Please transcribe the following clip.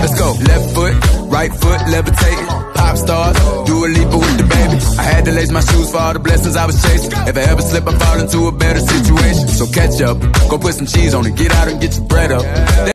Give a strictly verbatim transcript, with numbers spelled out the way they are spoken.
Let's go. Left foot, right foot, levitating. Pop stars, do a leap with the baby. I had to lace my shoes for all the blessings I was chasing. If I ever slip, I fall into a better situation. So catch up, go put some cheese on it. Get out and get your bread up.